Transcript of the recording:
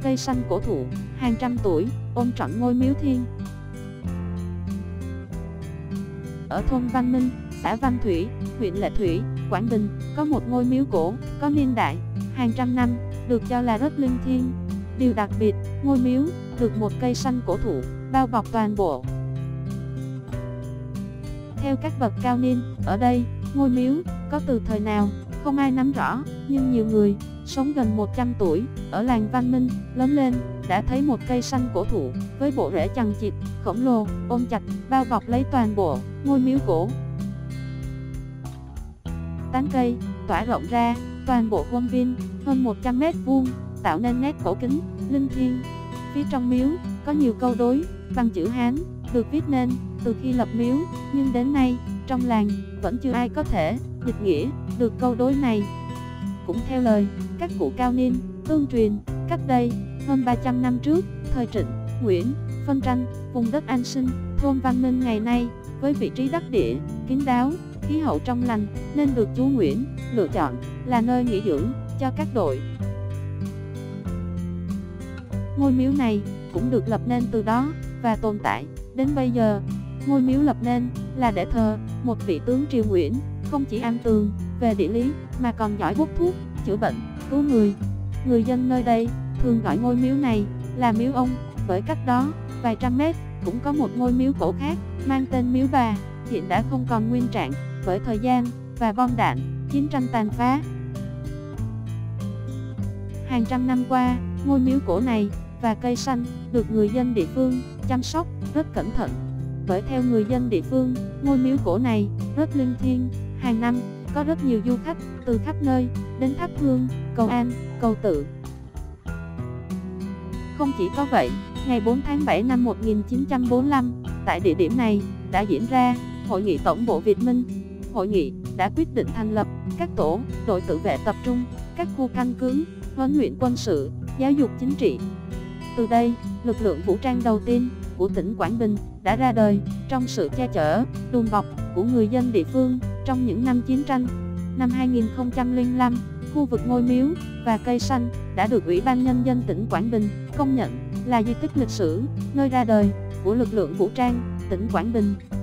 cây xanh cổ thụ, hàng trăm tuổi, ôm trọn ngôi miếu thiêng. Ở thôn Văn Minh, xã Văn Thủy, huyện Lệ Thủy, Quảng Bình, có một ngôi miếu cổ, có niên đại hàng trăm năm, được cho là rất linh thiêng. Điều đặc biệt, ngôi miếu được một cây xanh cổ thụ bao bọc toàn bộ. Theo các bậc cao niên, ở đây, ngôi miếu có từ thời nào, không ai nắm rõ, nhưng nhiều người sống gần 100 tuổi, ở làng Văn Minh, lớn lên, đã thấy một cây xanh cổ thụ, với bộ rễ chằng chịt, khổng lồ, ôm chặt, bao bọc lấy toàn bộ ngôi miếu cổ. Tán cây tỏa rộng ra, toàn bộ khuôn viên, hơn 100 mét vuông, tạo nên nét cổ kính, linh thiêng. Phía trong miếu, có nhiều câu đối, bằng chữ Hán, được viết nên từ khi lập miếu, nhưng đến nay, trong làng, vẫn chưa ai có thể dịch nghĩa được câu đối này. Cũng theo lời các cụ cao niên, tương truyền, cách đây hơn 300 năm trước, thời Trịnh, Nguyễn, phân tranh, vùng đất An Sinh, thôn Văn Minh ngày nay, với vị trí đắc địa, kín đáo, khí hậu trong lành, nên được chúa Nguyễn lựa chọn là nơi nghỉ dưỡng cho các đội. Ngôi miếu này cũng được lập nên từ đó, và tồn tại đến bây giờ. Ngôi miếu lập nên là để thờ một vị tướng triều Nguyễn, không chỉ am tường về địa lý, mà còn giỏi hút thuốc, chữa bệnh, cứu người. Người dân nơi đây thường gọi ngôi miếu này là miếu ông, bởi cách đó vài trăm mét cũng có một ngôi miếu cổ khác, mang tên miếu bà, hiện đã không còn nguyên trạng, bởi thời gian và bom đạn, chiến tranh tàn phá. Hàng trăm năm qua, ngôi miếu cổ này và cây xanh được người dân địa phương chăm sóc rất cẩn thận. Bởi theo người dân địa phương, ngôi miếu cổ này rất linh thiêng, hàng năm có rất nhiều du khách từ khắp nơi đến thắp hương, cầu an, cầu tự. Không chỉ có vậy, ngày 4 tháng 7 năm 1945, tại địa điểm này đã diễn ra Hội nghị Tổng bộ Việt Minh. Hội nghị đã quyết định thành lập các tổ, đội tự vệ tập trung, các khu căn cứ, huấn luyện quân sự, giáo dục chính trị. Từ đây, lực lượng vũ trang đầu tiên của tỉnh Quảng Bình đã ra đời, trong sự che chở, đùm bọc của người dân địa phương trong những năm chiến tranh. Năm 2005, khu vực ngôi miếu và cây xanh đã được Ủy ban Nhân dân tỉnh Quảng Bình công nhận là di tích lịch sử, nơi ra đời của lực lượng vũ trang tỉnh Quảng Bình.